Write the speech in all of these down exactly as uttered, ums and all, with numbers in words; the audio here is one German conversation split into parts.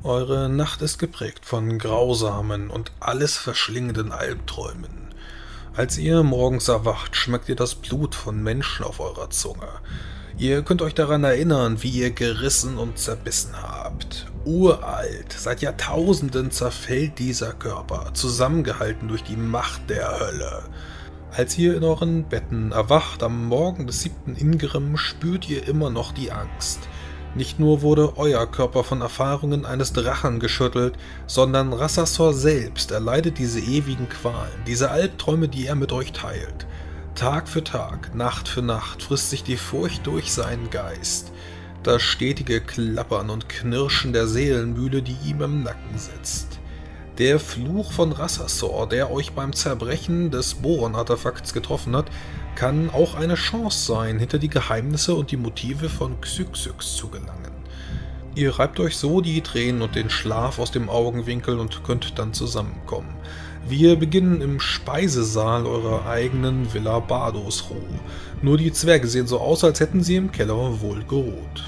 Eure Nacht ist geprägt von grausamen und alles verschlingenden Albträumen. Als ihr morgens erwacht, schmeckt ihr das Blut von Menschen auf eurer Zunge. Ihr könnt euch daran erinnern, wie ihr gerissen und zerbissen habt. Uralt, seit Jahrtausenden zerfällt dieser Körper, zusammengehalten durch die Macht der Hölle. Als ihr in euren Betten erwacht am Morgen des siebten Ingrim, spürt ihr immer noch die Angst. Nicht nur wurde euer Körper von Erfahrungen eines Drachen geschüttelt, sondern Rassasor selbst erleidet diese ewigen Qualen, diese Albträume, die er mit euch teilt. Tag für Tag, Nacht für Nacht frisst sich die Furcht durch seinen Geist. Das stetige Klappern und Knirschen der Seelenmühle, die ihm im Nacken sitzt. Der Fluch von Rassasor, der euch beim Zerbrechen des Boron-Artefakts getroffen hat, kann auch eine Chance sein, hinter die Geheimnisse und die Motive von Xyxyx zu gelangen. Ihr reibt euch so die Tränen und den Schlaf aus dem Augenwinkel und könnt dann zusammenkommen. Wir beginnen im Speisesaal eurer eigenen Villa Bardosruh. Nur die Zwerge sehen so aus, als hätten sie im Keller wohl geruht.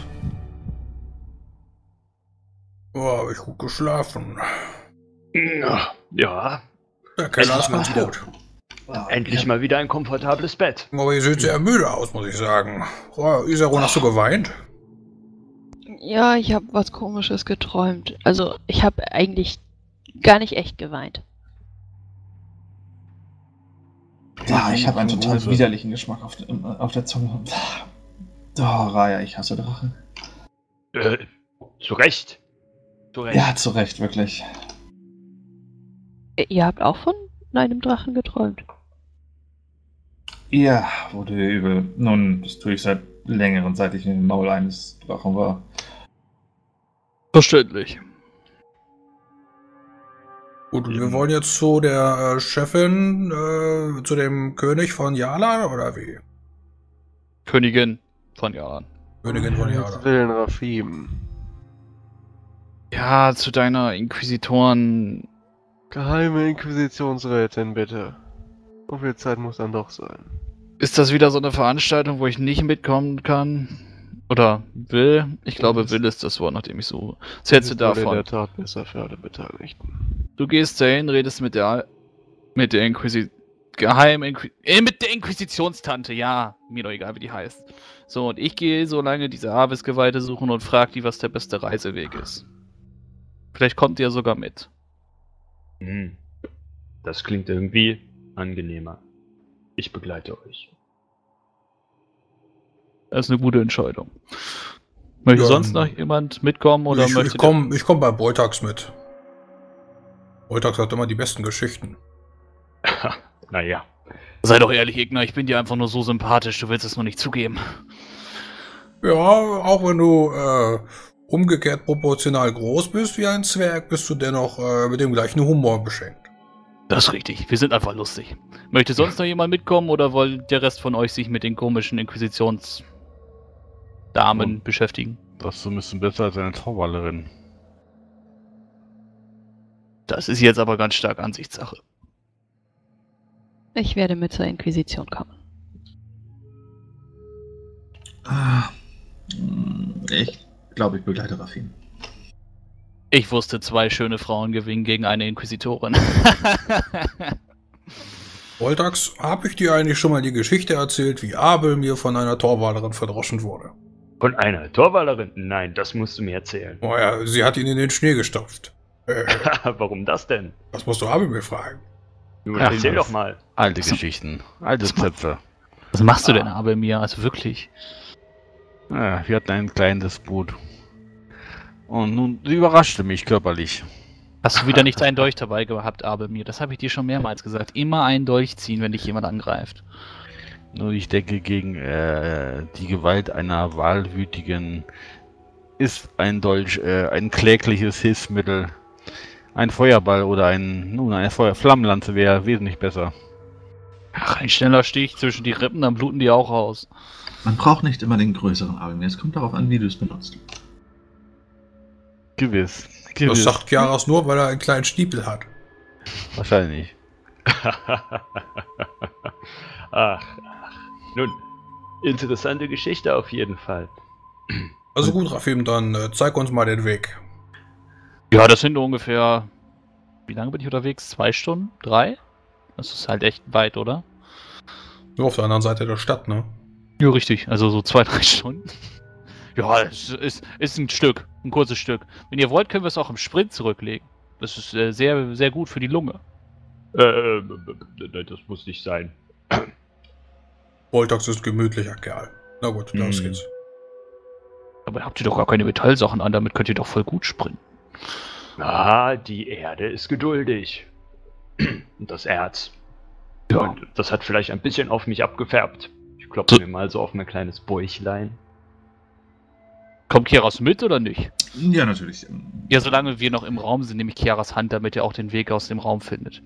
Oh, habe ich gut geschlafen. Ja. Ja. Der Keller ist ganz gut. Ja, endlich ja. mal wieder ein komfortables Bett. Aber ihr seht sehr müde aus, muss ich sagen. Oh, Isaron, hast du geweint? Ja, ich habe was Komisches geträumt. Also, ich habe eigentlich gar nicht echt geweint. Ja, ich habe einen total widerlichen Geschmack auf, auf der Zunge. Oh, Raya, ich hasse Drachen. Äh, zu Recht. Zu Recht. Ja, zu Recht, wirklich. Ihr habt auch von einem Drachen geträumt? Ja, wurde übel. Nun, das tue ich seit längerem, seit ich in dem Maul eines Drachen war. Verständlich. Gut, wir wollen jetzt zu der äh, Chefin, äh, zu dem König von Jalan, oder wie? Königin von Jalan. Königin von Jalan. Willen Rafim. Ja, zu deiner Inquisitoren... Geheime Inquisitionsrätin, bitte. So viel Zeit muss dann doch sein. Ist das wieder so eine Veranstaltung, wo ich nicht mitkommen kann? Oder will? Ich glaube, will ist das Wort, nach dem ich suche. Was hältst du davon? In der Tat besser für alle Beteiligten. Du gehst dahin, redest mit der mit der Inquisi Geheim Inqui äh, mit der Inquisitionstante, ja, mir doch egal, wie die heißt. So, und ich gehe so lange diese Avis-Geweihte suchen und frage die, was der beste Reiseweg ist. Vielleicht kommt ihr sogar mit. Hm. Das klingt irgendwie angenehmer. Ich begleite euch. Das ist eine gute Entscheidung. Möchte Ja, sonst noch jemand mitkommen oder ich, möchte ich komme ich komm bei Boltax mit. Boltax hat immer die besten Geschichten. Naja. Sei doch ehrlich, Igna, ich bin dir einfach nur so sympathisch, du willst es nur nicht zugeben. Ja, auch wenn du äh, umgekehrt proportional groß bist wie ein Zwerg, bist du dennoch äh, mit dem gleichen Humor beschenkt. Das ist richtig, wir sind einfach lustig. Möchte sonst noch jemand mitkommen oder wollt der Rest von euch sich mit den komischen Inquisitionsdamen oh. beschäftigen? Das ist ein bisschen besser als eine Torwallerin. Das ist jetzt aber ganz stark Ansichtssache. Ich werde mit zur Inquisition kommen. Ah, ich glaube, ich begleite Rafim. Ich wusste, zwei schöne Frauen gewinnen gegen eine Inquisitorin. Boltax, habe ich dir eigentlich schon mal die Geschichte erzählt, wie Abel mir von einer Torwalerin verdroschen wurde? Von einer Torwallerin? Nein, das musst du mir erzählen. Oh ja, sie hat ihn in den Schnee gestopft. Äh, Warum das denn? das musst du Abel mir fragen. Nun, Ach, erzähl was. doch mal. Alte Was- Geschichten, alte Zöpfe. Was machst du Ah. denn, Abel, mir? Also wirklich? Ja, wir hatten ein kleines Boot. Und nun, sie überraschte mich körperlich. Hast du wieder nicht einen Dolch dabei gehabt, Abel, mir? Das habe ich dir schon mehrmals gesagt. Immer einen Dolch ziehen, wenn dich jemand angreift. Nur ich denke, gegen äh, die Gewalt einer Wahlwütigen ist ein Dolch äh, ein klägliches Hilfsmittel. Ein Feuerball oder ein, nun, eine Feuer Flammenlanze wäre wesentlich besser. Ach, ein schneller Stich zwischen die Rippen, dann bluten die auch aus. Man braucht nicht immer den größeren Arm. Es kommt darauf an, wie du es benutzt. Gewiss. Das Gewiss. sagt Kiaras nur, weil er einen kleinen Stiepel hat. Wahrscheinlich. ach, ach. Nun, interessante Geschichte auf jeden Fall. Also gut, Rafim, dann äh, zeig uns mal den Weg. Ja, das sind ungefähr. Wie lange bin ich unterwegs? Zwei Stunden? Drei? Das ist halt echt weit, oder? Nur auf der anderen Seite der Stadt, ne? Ja, richtig. Also so zwei, drei Stunden. Ja, es ist, ist ein Stück. Ein kurzes Stück. Wenn ihr wollt, können wir es auch im Sprint zurücklegen. Das ist äh, sehr, sehr gut für die Lunge. Äh, das muss nicht sein. Voltax ist gemütlicher Kerl. Na gut, los Hm. geht's. Aber habt ihr doch gar keine Metallsachen an, damit könnt ihr doch voll gut sprinten. Ah, die Erde ist geduldig. Und das Erz. Ja. Und das hat vielleicht ein bisschen auf mich abgefärbt. Ich klopfe So. mir mal so auf mein kleines Bäuchlein. Kommt Kiaras mit oder nicht? Ja, natürlich. Ja, solange wir noch im Raum sind, nehme ich Kiaras Hand, damit er auch den Weg aus dem Raum findet.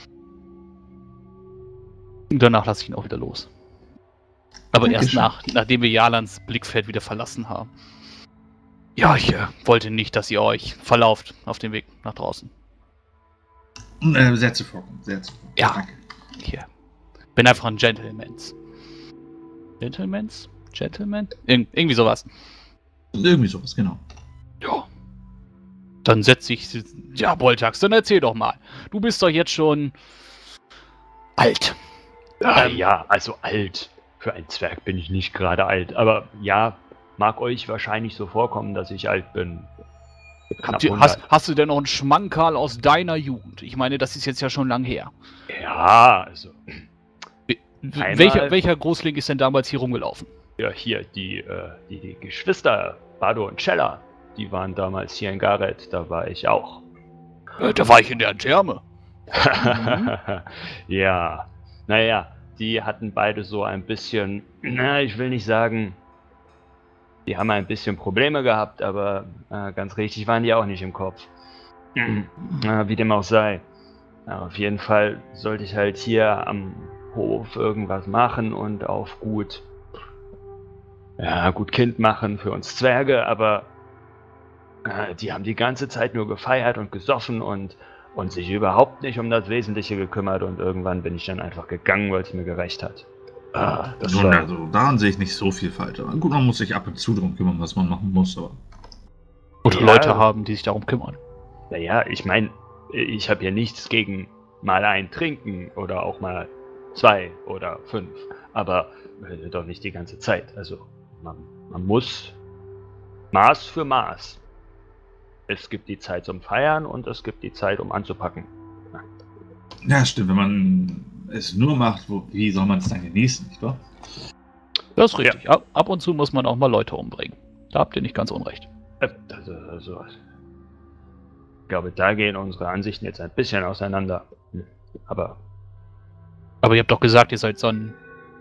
Und danach lasse ich ihn auch wieder los. Aber erst Dankeschön. nach, nachdem wir Jalans Blickfeld wieder verlassen haben. Ja, ich äh, wollte nicht, dass ihr euch verlauft auf dem Weg nach draußen. Äh, sehr zuvorkommend, sehr zuvorkommend. Ja. Danke. Hier. Bin einfach ein Gentlemans. Gentlemans? Gentleman? Ir irgendwie sowas. Irgendwie sowas, genau. Ja. Dann setze ich. Ja, Voltax, dann erzähl doch mal. Du bist doch jetzt schon alt. Ah, Ähm. ja, also alt. Für einen Zwerg bin ich nicht gerade alt. Aber ja, mag euch wahrscheinlich so vorkommen, dass ich alt bin. Knapp Habt ihr, hundert. hast, hast du denn noch einen Schmankerl aus deiner Jugend? Ich meine, das ist jetzt ja schon lang her. Ja, also. W- Einmal- Welcher, welcher Großling ist denn damals hier rumgelaufen? Ja, hier, die, äh, die, die Geschwister, Bardo und Cella, die waren damals hier in Gareth, da war ich auch. Äh, da war ich in der Therme. Ja, naja, die hatten beide so ein bisschen, na, ich will nicht sagen, die haben ein bisschen Probleme gehabt, aber äh, ganz richtig waren die auch nicht im Kopf. Na, wie dem auch sei. Ja, auf jeden Fall sollte ich halt hier am Hof irgendwas machen und auf gut, ja, gut Kind machen für uns Zwerge, aber äh, die haben die ganze Zeit nur gefeiert und gesoffen und, und sich überhaupt nicht um das Wesentliche gekümmert und irgendwann bin ich dann einfach gegangen, weil es mir gerecht hat. Ah, das Nun, war, also, daran sehe ich nicht so viel falsch. Aber gut, man muss sich ab und zu darum kümmern, was man machen muss, aber. Oder Ja. Leute haben, die sich darum kümmern. naja, ich meine, ich habe ja nichts gegen mal ein Trinken oder auch mal zwei oder fünf, aber äh, doch nicht die ganze Zeit. Also man, man muss Maß für Maß. Es gibt die Zeit zum Feiern und es gibt die Zeit, um anzupacken. Ja, stimmt, wenn man es nur macht, wo, wie soll man es dann genießen, nicht wahr? Das ist richtig. Ab, ab und zu muss man auch mal Leute umbringen. Da habt ihr nicht ganz unrecht. Äh, Also, also, ich glaube, da gehen unsere Ansichten jetzt ein bisschen auseinander. Hm, Aber Aber ihr habt doch gesagt, ihr seid so ein...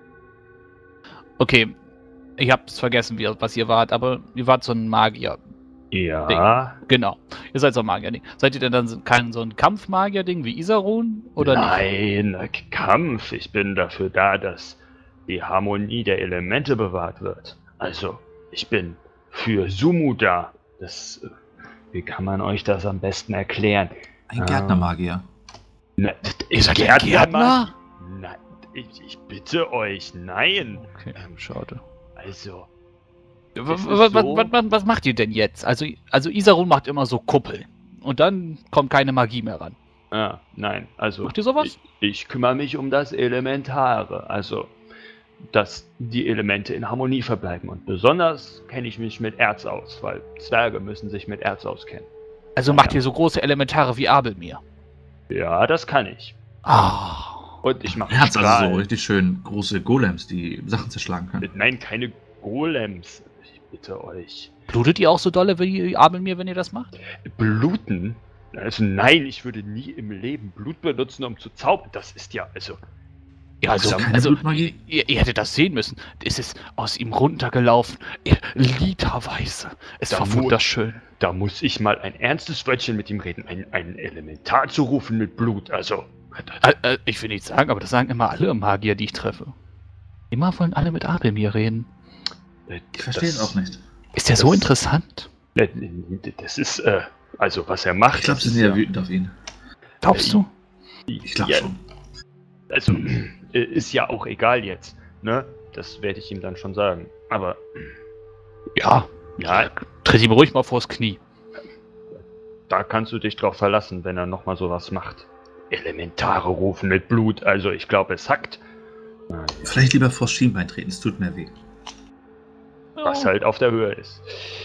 Okay, ich hab's vergessen, wie, was ihr wart, aber ihr wart so ein Magier. ja, Genau. Ihr seid so ein Magier-Ding. Seid ihr denn dann so- kein so ein Kampfmagier-Ding wie Isarun? Oder nicht? nein, Kampf. Ich bin dafür da, dass die Harmonie der Elemente bewahrt wird. Also, ich bin für Sumu da. Das, äh, wie kann man euch das am besten erklären? Ein Ah. Gärtnermagier. Na, Ihr seid ein Gärtner? Nein, ich, ich bitte euch, nein. Okay, schade. Also, Was, ist was, so- was, was, was macht ihr denn jetzt? Also, also Isarun macht immer so Kuppeln. Und dann kommt keine Magie mehr ran. ah, nein, also. Macht ihr sowas? Ich, ich kümmere mich um das Elementare. Also, dass die Elemente in Harmonie verbleiben. Und besonders kenne ich mich mit Erz aus, weil Zwerge müssen sich mit Erz auskennen. Also macht ihr so große Elementare wie Abelmir? Ja, das kann ich. Ah. Und ich mache Er hat also so Strahlen. richtig schön große Golems, die Sachen zerschlagen können. Nein, keine Golems. Ich bitte euch. Blutet ihr auch so dolle wie Abelmir, wenn ihr das macht? Bluten? Also nein, ich würde nie im Leben Blut benutzen, um zu zaubern. Das ist ja, also... Ja, Also also, keine also Blutmagie? ihr, ihr hättet das sehen müssen. Es ist aus ihm runtergelaufen. Ihr- Literweise. Es Da war mu- wunderschön. Da muss ich mal ein ernstes Wörtchen mit ihm reden. Ein, ein Elementar zu rufen mit Blut, also... Äh, äh, ich will nicht sagen, aber das sagen immer alle Magier, die ich treffe. Immer wollen alle mit Abelmir reden. äh, Ich verstehe es auch nicht. Ist der so Das- interessant? äh, Das ist, äh, also was er macht... Ich glaube, sie ist sind ja ja- wütend auf ihn. Glaubst du? Ich glaube Ja, schon. Also, äh, ist ja auch egal jetzt, ne? Das werde ich ihm dann schon sagen. Aber, Ja. ja, Tritt ihm ruhig mal vors Knie. da kannst du dich drauf verlassen, wenn er nochmal sowas macht. Elementare rufen mit Blut, also ich glaube, es hackt. Vielleicht lieber vors Schienbein treten, es tut mir weh. Was halt auf der Höhe ist.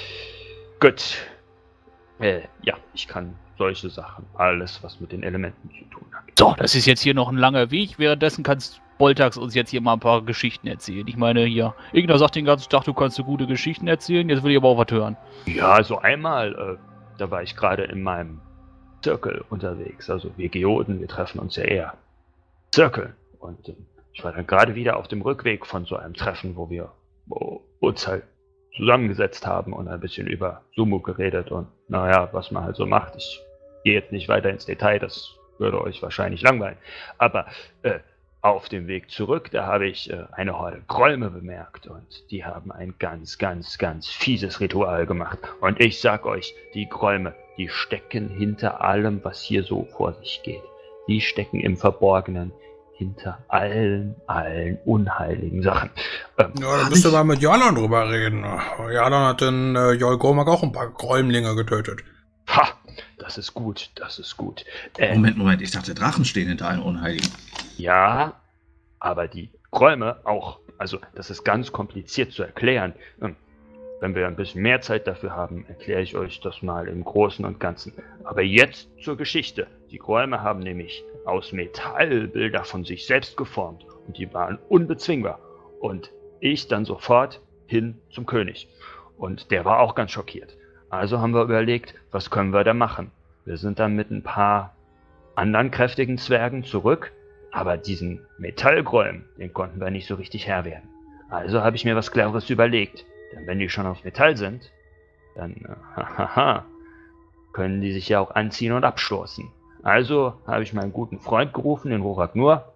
Gut. Äh, ja, ich kann solche Sachen, alles, was mit den Elementen zu tun hat. So, das ist jetzt hier noch ein langer Weg. Währenddessen kannst Boltax uns jetzt hier mal ein paar Geschichten erzählen. Ich meine, hier, Igna sagt den ganzen Tag, du kannst so gute Geschichten erzählen. Jetzt will ich aber auch was hören. Ja, so einmal, äh, da war ich gerade in meinem Zirkel unterwegs. Also wir Geoden, wir treffen uns ja eher Zirkel. Und äh, ich war dann gerade wieder auf dem Rückweg von so einem Treffen, wo wir wo uns halt zusammengesetzt haben und ein bisschen über Sumo geredet und naja, was man halt so macht. Ich gehe jetzt nicht weiter ins Detail, das würde euch wahrscheinlich langweilen. Aber äh, auf dem Weg zurück, da habe ich äh, eine Horde Grolme bemerkt und die haben ein ganz, ganz, ganz fieses Ritual gemacht. Und ich sag euch, die Grolme, die stecken hinter allem, was hier so vor sich geht. Die stecken im Verborgenen hinter allen, allen unheiligen Sachen. Ähm, Ja, dann müsst ihr mal mit Jalan drüber reden. Jalan hat in äh, Jolgormak auch ein paar Gräumlinge getötet. ha, das ist gut, das ist gut. Äh, Moment, Moment, ich dachte, Drachen stehen hinter allen Unheiligen. Ja, aber die Räume auch. Also, das ist ganz kompliziert zu erklären. Ähm, Wenn wir ein bisschen mehr Zeit dafür haben, erkläre ich euch das mal im Großen und Ganzen. Aber jetzt zur Geschichte. Die Räume haben nämlich aus Metall Bilder von sich selbst geformt und die waren unbezwingbar. Und ich dann sofort hin zum König. Und der war auch ganz schockiert. Also haben wir überlegt, was können wir da machen? Wir sind dann mit ein paar anderen kräftigen Zwergen zurück, aber diesen Metallgräumen, den konnten wir nicht so richtig Herr werden. Also habe ich mir was Cleveres überlegt. Denn wenn die schon aus Metall sind, dann äh, hahaha, können die sich ja auch anziehen und abstoßen. Also habe ich meinen guten Freund gerufen, den Horagnur,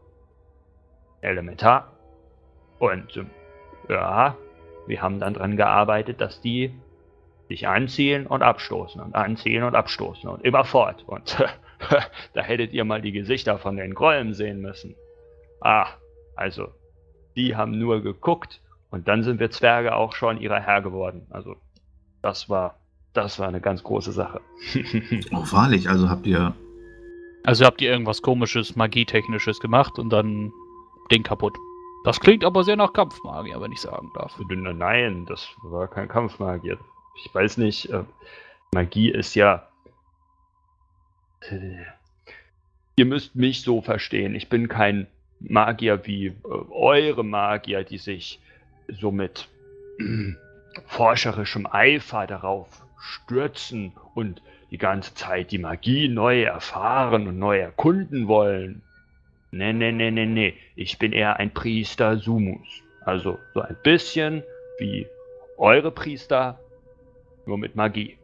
Elementar, und äh, ja, wir haben dann dran gearbeitet, dass die sich anziehen und abstoßen und anziehen und abstoßen und immer fort. Und da hättet ihr mal die Gesichter von den Grollen sehen müssen. Ah, also, die haben nur geguckt und dann sind wir Zwerge auch schon ihrer Herr geworden. Also, das war, das war eine ganz große Sache. Oh, wahrlich, also habt ihr... Also habt ihr irgendwas Komisches, Magietechnisches gemacht und dann Ding kaputt. Das klingt aber sehr nach Kampfmagier, wenn ich sagen darf. Nein, das war kein Kampfmagier. Ich weiß nicht, äh, Magie ist ja... Äh, ihr müsst mich so verstehen. Ich bin kein Magier wie äh, eure Magier, die sich so mit äh, forscherischem Eifer darauf stürzen und die ganze Zeit die Magie neu erfahren und neu erkunden wollen. Nee, nee, nee, nee, nee. Ich bin eher ein Priester Sumus. Also so ein bisschen wie eure Priester, nur mit Magie.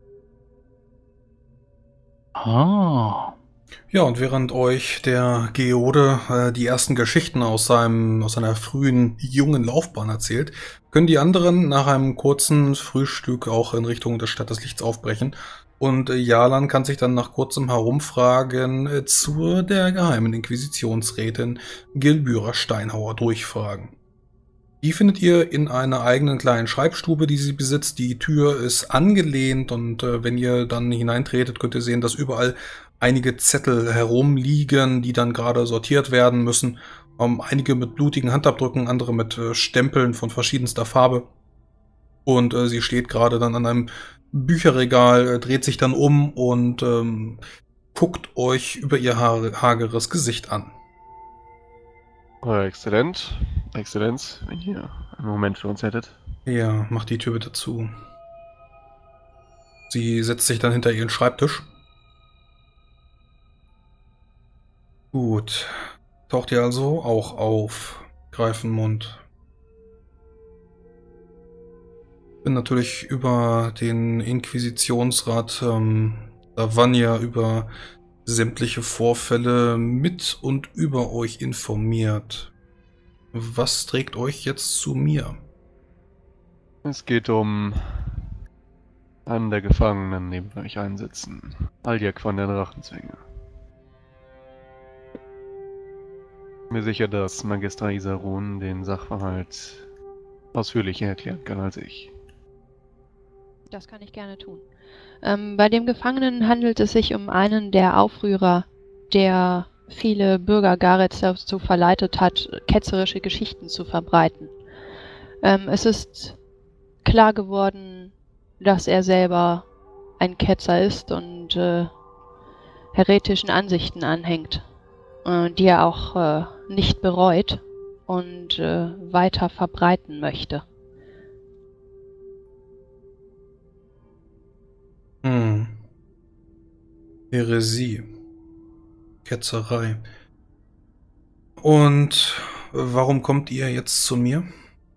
Ah. Ja, und während euch der Geode äh, die ersten Geschichten aus seinem aus seiner frühen, jungen Laufbahn erzählt, können die anderen nach einem kurzen Frühstück auch in Richtung der Stadt des Lichts aufbrechen. Und äh, Jalan kann sich dann nach kurzem Herumfragen äh, zu der geheimen Inquisitionsrätin Gilbyra Steinhauer durchfragen. Die findet ihr in einer eigenen kleinen Schreibstube, die sie besitzt. Die Tür ist angelehnt und äh, wenn ihr dann hineintretet, könnt ihr sehen, dass überall einige Zettel herumliegen, die dann gerade sortiert werden müssen. Ähm, einige mit blutigen Handabdrücken, andere mit äh, Stempeln von verschiedenster Farbe. Und äh, sie steht gerade dann an einem Bücherregal, äh, dreht sich dann um und ähm, guckt euch über ihr ha- hageres Gesicht an. Euer Exzellent, Exzellenz, wenn ihr einen Moment für uns hättet. Ja, macht die Tür bitte zu. Sie setzt sich dann hinter ihren Schreibtisch. Gut. Taucht ihr also auch auf, Greifenmund. Bin natürlich über den Inquisitionsrat ähm, Lavania über sämtliche Vorfälle mit und über euch informiert. Was trägt euch jetzt zu mir? Es geht um einen der Gefangenen, neben dem ich einsitzen. Aljak von der Drachenzwinge. Mir sicher, dass Magister Isarun den Sachverhalt ausführlicher erklären kann als ich. Das kann ich gerne tun. Ähm, bei dem Gefangenen handelt es sich um einen der Aufrührer, der viele Bürger Gareths dazu verleitet hat, ketzerische Geschichten zu verbreiten. Ähm, es ist klar geworden, dass er selber ein Ketzer ist und äh, heretischen Ansichten anhängt, äh, die er auch äh, nicht bereut und äh, weiter verbreiten möchte. Hm. Häresie. Ketzerei. Und warum kommt ihr jetzt zu mir?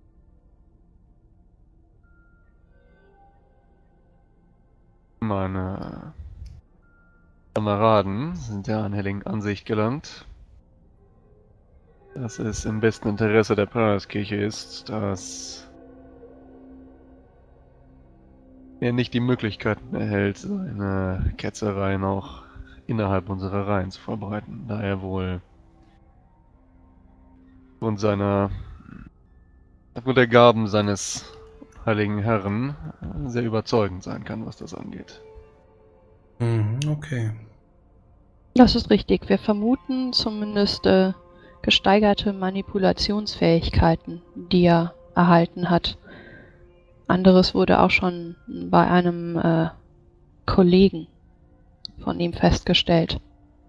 Meine Kameraden sind der anhelligen Ansicht gelangt, dass es im besten Interesse der Pfarrerskirche ist, dass er nicht die Möglichkeiten erhält, seine Ketzerei noch innerhalb unserer Reihen zu verbreiten, da er wohl aufgrund seiner, aufgrund der Gaben seines heiligen Herren sehr überzeugend sein kann, was das angeht. Hm, okay. Das ist richtig. Wir vermuten zumindest äh, gesteigerte Manipulationsfähigkeiten, die er erhalten hat. Anderes wurde auch schon bei einem äh, Kollegen von ihm festgestellt.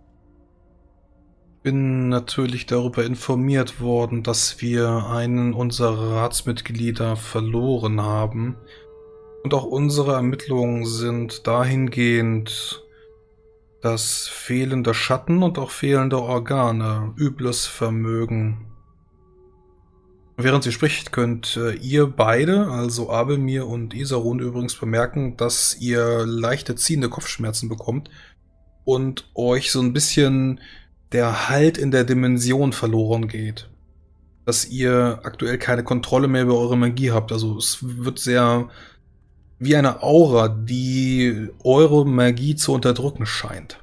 Ich bin natürlich darüber informiert worden, dass wir einen unserer Ratsmitglieder verloren haben. Und auch unsere Ermittlungen sind dahingehend, dass fehlende Schatten und auch fehlende Organe übles Vermögen. Während sie spricht, könnt äh, ihr beide, also Abelmir und Isarun, übrigens bemerken, dass ihr leichte ziehende Kopfschmerzen bekommt und euch so ein bisschen der Halt in der Dimension verloren geht. Dass ihr aktuell keine Kontrolle mehr über eure Magie habt. Also es wird sehr wie eine Aura, die eure Magie zu unterdrücken scheint.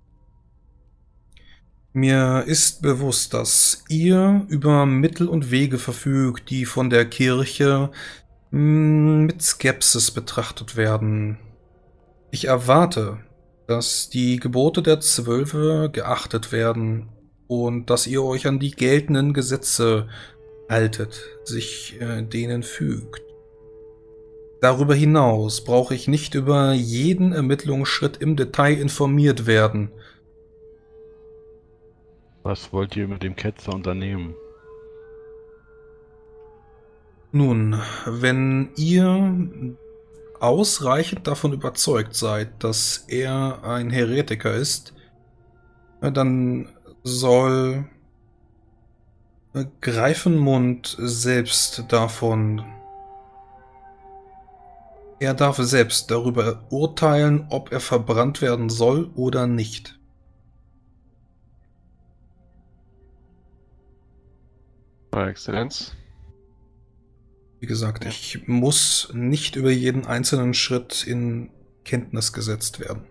Mir ist bewusst, dass ihr über Mittel und Wege verfügt, die von der Kirche mh, mit Skepsis betrachtet werden. Ich erwarte, dass die Gebote der Zwölfe geachtet werden und dass ihr euch an die geltenden Gesetze haltet, sich äh, denen fügt. Darüber hinaus brauche ich nicht über jeden Ermittlungsschritt im Detail informiert werden. Was wollt ihr mit dem Ketzer unternehmen? Nun, wenn ihr ausreichend davon überzeugt seid, dass er ein Heretiker ist, dann soll Greifenmund selbst davon... Er darf selbst darüber urteilen, ob er verbrannt werden soll oder nicht. Euer Exzellenz. Wie gesagt, ich muss nicht über jeden einzelnen Schritt in Kenntnis gesetzt werden.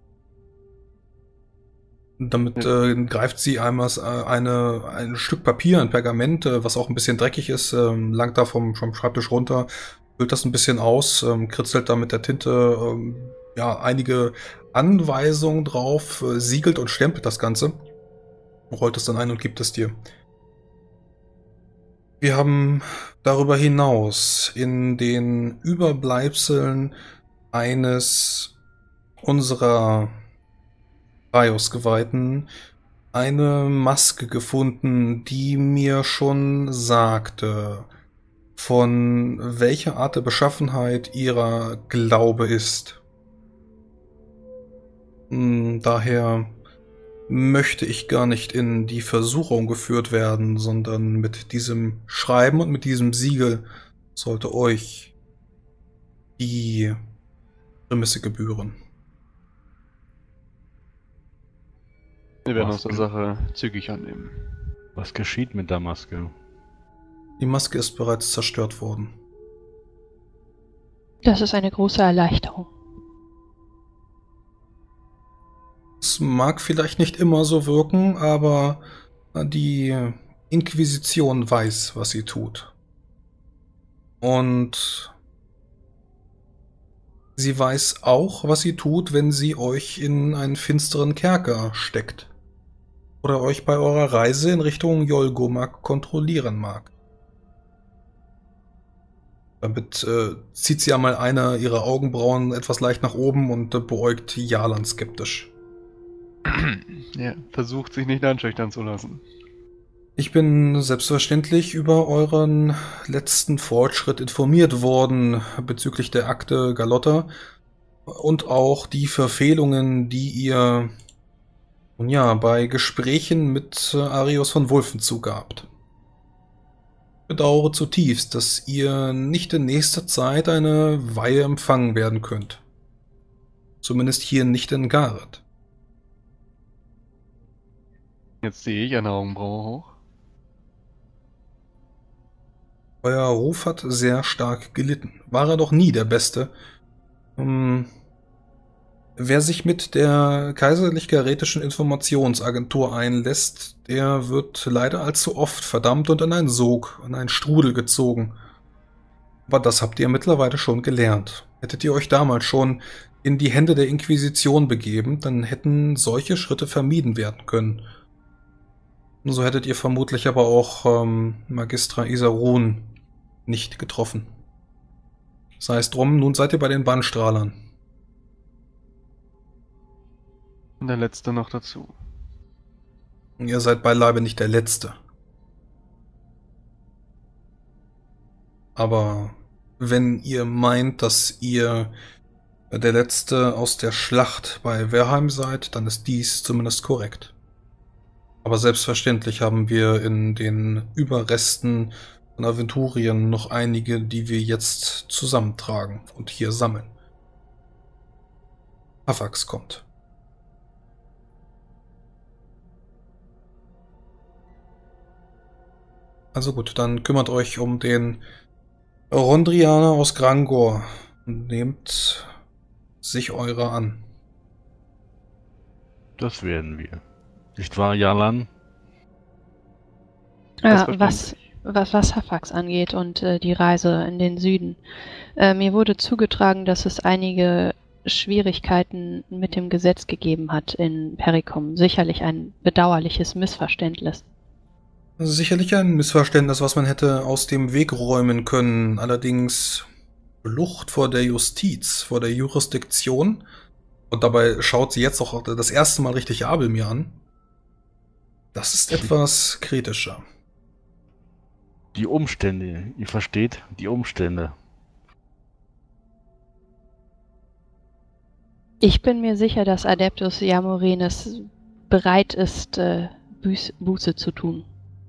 Damit äh, greift sie einmal eine, ein Stück Papier, ein Pergament, äh, was auch ein bisschen dreckig ist, äh, langt da vom, vom Schreibtisch runter, füllt das ein bisschen aus, ähm, kritzelt da mit der Tinte ähm, ja, einige Anweisungen drauf, äh, siegelt und stempelt das Ganze, rollt es dann ein und gibt es dir. Wir haben darüber hinaus in den Überbleibseln eines unserer Raios-Geweihten eine Maske gefunden, die mir schon sagte, von welcher Art der Beschaffenheit ihrer Glaube ist. Daher möchte ich gar nicht in die Versuchung geführt werden, sondern mit diesem Schreiben und mit diesem Siegel sollte euch die Prämisse gebühren. Wir werden uns der Sache zügig annehmen. Was geschieht mit der Maske? Die Maske ist bereits zerstört worden. Das ist eine große Erleichterung. Es mag vielleicht nicht immer so wirken, aber die Inquisition weiß, was sie tut. Und Sie weiß auch, was sie tut, wenn sie euch in einen finsteren Kerker steckt. Oder euch bei eurer Reise in Richtung Yolgomak kontrollieren mag. Damit äh, zieht sie einmal eine ihrer Augenbrauen etwas leicht nach oben und äh, beäugt Jalan skeptisch. Ja, versucht sich nicht einschüchtern zu lassen. Ich bin selbstverständlich über euren letzten Fortschritt informiert worden bezüglich der Akte Galotta und auch die Verfehlungen, die ihr nun ja, bei Gesprächen mit äh, Arios von Wulfenzug gehabt. Ich bedauere zutiefst, dass ihr nicht in nächster Zeit eine Weihe empfangen werden könnt. Zumindest hier nicht in Gareth. Jetzt sehe ich eine Augenbraue hoch. Euer Ruf hat sehr stark gelitten. War er doch nie der Beste. Hm. Wer sich mit der Kaiserlich-Garetischen Informationsagentur einlässt, der wird leider allzu oft verdammt und in einen Sog, in einen Strudel gezogen. Aber das habt ihr mittlerweile schon gelernt. Hättet ihr euch damals schon in die Hände der Inquisition begeben, dann hätten solche Schritte vermieden werden können. So hättet ihr vermutlich aber auch ähm, Magistra Isarun nicht getroffen. Sei es drum, nun seid ihr bei den Bannstrahlern. Und der letzte noch dazu. Ihr seid beileibe nicht der Letzte. Aber wenn ihr meint, dass ihr der Letzte aus der Schlacht bei Verheim seid, dann ist dies zumindest korrekt. Aber selbstverständlich haben wir in den Überresten von Aventurien noch einige, die wir jetzt zusammentragen und hier sammeln. Hafax kommt. Also gut, dann kümmert euch um den Rondrianer aus Grangor und nehmt sich eurer an. Das werden wir. Nicht wahr, Jalan? Ja, was, was, was Hafax angeht und äh, die Reise in den Süden. Äh, mir wurde zugetragen, dass es einige Schwierigkeiten mit dem Gesetz gegeben hat in Perikum. Sicherlich ein bedauerliches Missverständnis. Sicherlich ein Missverständnis, was man hätte aus dem Weg räumen können. Allerdings Flucht vor der Justiz, vor der Jurisdiktion. Und dabei schaut sie jetzt auch das erste Mal richtig Abel mir an. Das ist etwas kritischer. Die Umstände, ihr versteht, die Umstände. Ich bin mir sicher, dass Adeptus Jamorenes bereit ist, äh, Buß, Buße zu tun.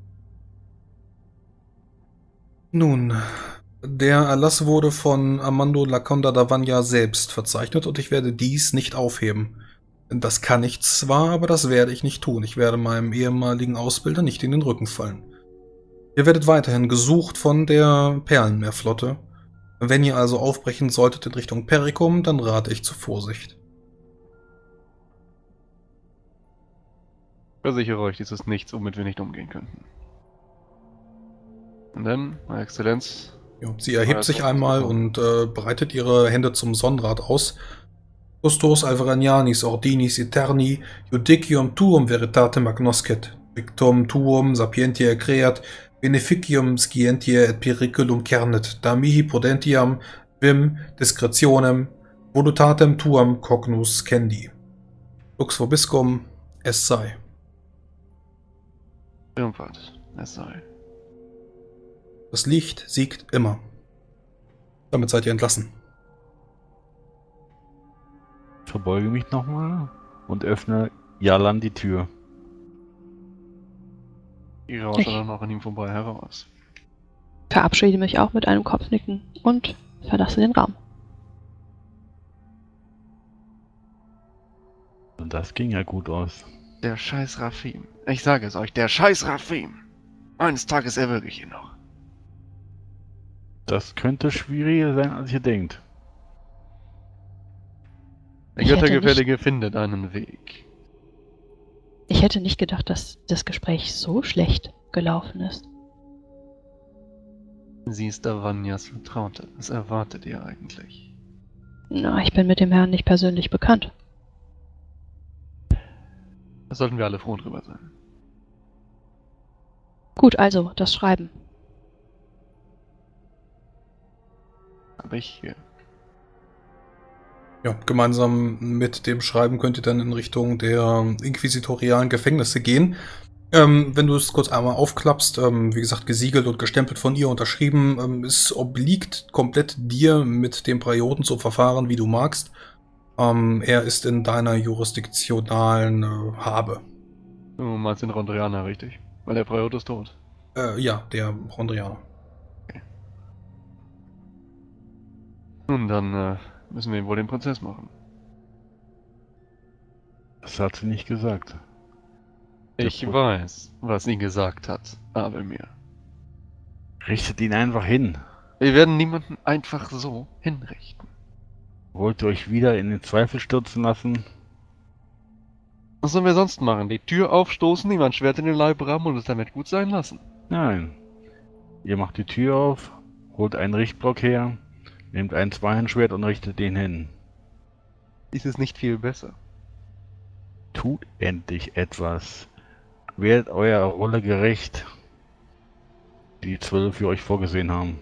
Nun, der Erlass wurde von Armando Laconda Davanja selbst verzeichnet und ich werde dies nicht aufheben. Das kann ich zwar, aber das werde ich nicht tun. Ich werde meinem ehemaligen Ausbilder nicht in den Rücken fallen. Ihr werdet weiterhin gesucht von der Perlenmeerflotte. Wenn ihr also aufbrechen solltet in Richtung Perikum, dann rate ich zur Vorsicht. Ich versichere euch, dies ist nichts, womit wir nicht umgehen könnten. Und dann, Eure Exzellenz. Ja, sie erhebt sich einmal und äh, breitet ihre Hände zum Sonnenrad aus. Custos Alvaragianis ordinis eterni, judicium tuum veritatem agnoscet, victum tuum sapientiae creat, beneficium scientiae et periculum cernet, da mihi prudentiam vim discretionem volutatem tuam cognus cendi. Lux vobiscum, es sei. Triumphat, es sei. Das Licht siegt immer. Damit seid ihr entlassen. Ich verbeuge mich nochmal und öffne Jalan die Tür. Ich rausche dann noch an ihm vorbei heraus. Verabschiede mich auch mit einem Kopfnicken und verlasse den Raum. Und das ging ja gut aus. Der scheiß Rafim. Ich sage es euch, der scheiß Rafim. Eines Tages erwürge ich ihn noch. Das könnte schwieriger sein, als ihr denkt. Der Ich hätte Göttergefällige findet einen Weg. Ich hätte nicht gedacht, dass das Gespräch so schlecht gelaufen ist. Sie ist Davanyas Vertraute. Was erwartet ihr eigentlich? Na, ich bin mit dem Herrn nicht persönlich bekannt. Da sollten wir alle froh drüber sein. Gut, also, das Schreiben. Aber ich hier. Ja, gemeinsam mit dem Schreiben könnt ihr dann in Richtung der inquisitorialen Gefängnisse gehen. Ähm, wenn du es kurz einmal aufklappst, ähm, wie gesagt, gesiegelt und gestempelt von ihr, unterschrieben, ähm, es obliegt komplett dir, mit dem Prioten zu verfahren, wie du magst. Ähm, er ist in deiner jurisdiktionalen äh, Habe. Du meinst den Rondrianer, richtig? Weil der Priot ist tot. Äh, ja, der Rondrianer. Nun, dann äh, müssen wir ihm wohl den Prozess machen. Das hat sie nicht gesagt. Ich Der Pro- weiß, was sie gesagt hat, aber mir. Richtet ihn einfach hin. Wir werden niemanden einfach so hinrichten. Wollt ihr euch wieder in den Zweifel stürzen lassen? Was sollen wir sonst machen? Die Tür aufstoßen, ihm ein Schwert in den Leib rammen und es damit gut sein lassen? Nein. Ihr macht die Tür auf, holt einen Richtblock her, nehmt ein Zweihandschwert und richtet den hin. Ist es nicht viel besser? Tut endlich etwas. Werdet eurer Rolle gerecht, die die Zwölf für euch vorgesehen haben.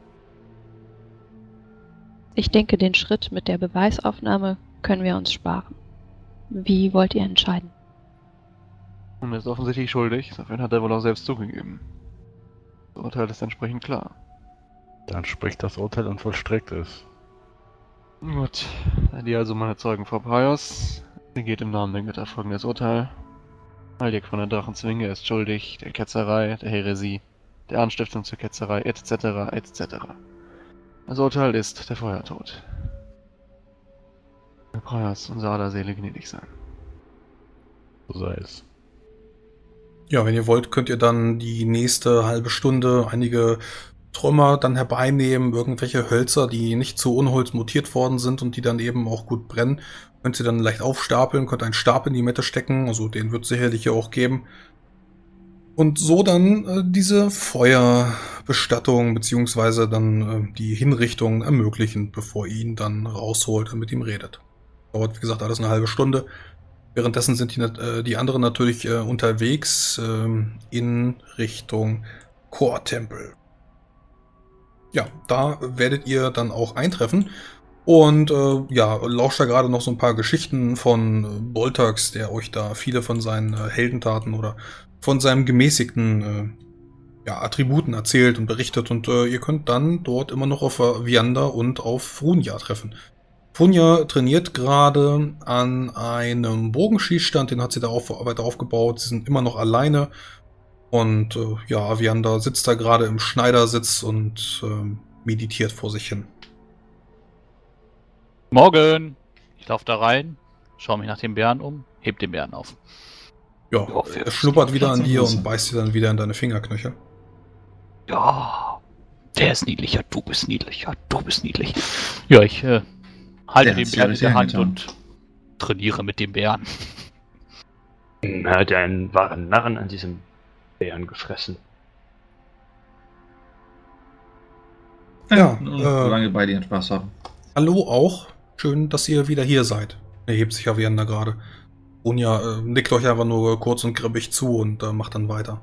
Ich denke, den Schritt mit der Beweisaufnahme können wir uns sparen. Wie wollt ihr entscheiden? Und er ist offensichtlich schuldig, dafür hat er wohl auch selbst zugegeben. Das Urteil ist entsprechend klar. Dann spricht das Urteil und vollstreckt es. Gut, da die also meine Zeugen vor Praios. Sie geht im Namen der Götter folgendes Urteil. Aldiak von der Drachenzwinge ist schuldig der Ketzerei, der Häresie, der Anstiftung zur Ketzerei, et cetera et cetera. Das Urteil ist der Feuertod. Der Praios, unser aller Seele gnädig sein. So sei es. Ja, wenn ihr wollt, könnt ihr dann die nächste halbe Stunde einige Trümmer dann herbeinehmen, irgendwelche Hölzer, die nicht zu Unholz mutiert worden sind und die dann eben auch gut brennen. Könnt ihr dann leicht aufstapeln, könnt einen Stab in die Mitte stecken, also den wird es sicherlich hier auch geben. Und so dann äh, diese Feuerbestattung beziehungsweise dann äh, die Hinrichtung ermöglichen, bevor ihr ihn dann rausholt und mit ihm redet. Dauert, wie gesagt, alles eine halbe Stunde. Währenddessen sind die, äh, die anderen natürlich äh, unterwegs äh, in Richtung Chortempel. Ja, da werdet ihr dann auch eintreffen. Und äh, ja, lauscht da gerade noch so ein paar Geschichten von äh, Boltax, der euch da viele von seinen äh, Heldentaten oder von seinem gemäßigten äh, ja, Attributen erzählt und berichtet. Und äh, ihr könnt dann dort immer noch auf äh, Viander und auf Frunja treffen. Frunja trainiert gerade an einem Bogenschießstand, den hat sie da auf, weiter aufgebaut. Sie sind immer noch alleine. Und äh, ja, Aviander sitzt da gerade im Schneidersitz und äh, meditiert vor sich hin. Morgen! Ich laufe da rein, schaue mich nach dem Bären um, heb den Bären auf. Ja, Ja, er schnuppert wieder an dir Hose. und beißt dir dann wieder in deine Fingerknöchel. Ja, der ist niedlicher, du bist niedlicher, du bist niedlich. Ja, ich äh, halte Der den hat's Bären ja in der Hand richtig und trainiere mit dem Bären. Er hat ja einen wahren Narren an diesem Bären gefressen. Ja, und äh, solange beide ihren Spaß haben. Hallo auch. Schön, dass ihr wieder hier seid. Er hebt sich Aviander gerade. Unja äh, nickt euch einfach nur kurz und grippig zu und äh, macht dann weiter.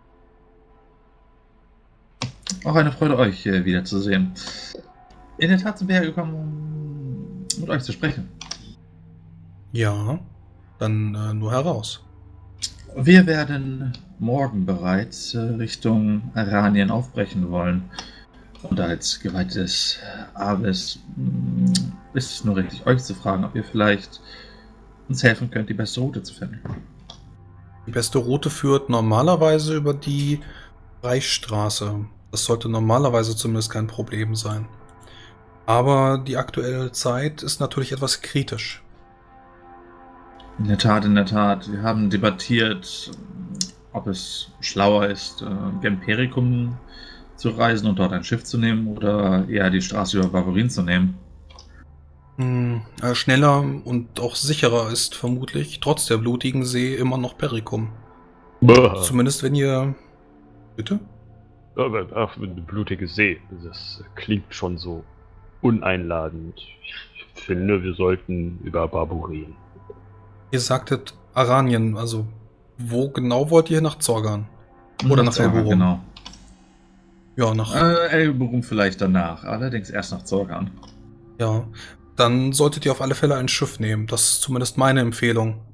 Auch eine Freude, euch hier wiederzusehen. In der Tat sind wir hergekommen, um mit euch zu sprechen. Ja, dann äh, nur heraus. Wir werden morgen bereits äh, Richtung Aranien aufbrechen wollen. Und als geweihtes Aves mh, ist es nur richtig, euch zu fragen, ob ihr vielleicht uns helfen könnt, die beste Route zu finden. Die beste Route führt normalerweise über die Reichsstraße. Das sollte normalerweise zumindest kein Problem sein. Aber die aktuelle Zeit ist natürlich etwas kritisch. In der Tat, in der Tat. Wir haben debattiert, ob es schlauer ist, äh, gen Perikum zu reisen und dort ein Schiff zu nehmen oder eher die Straße über Barbarin zu nehmen. Hm, äh, schneller und auch sicherer ist vermutlich, trotz der blutigen See, immer noch Perikum. Zumindest wenn ihr... Bitte? Aber ach, eine blutige See, das klingt schon so uneinladend. Ich finde, wir sollten über Babu reden. Ihr sagtet Aranien, also wo genau wollt ihr nach Zorgan? Oder nach Zorgan, Elborum? genau. Ja, nach... Äh, Elborum vielleicht danach, allerdings erst nach Zorgan. Ja, dann solltet ihr auf alle Fälle ein Schiff nehmen. Das ist zumindest meine Empfehlung.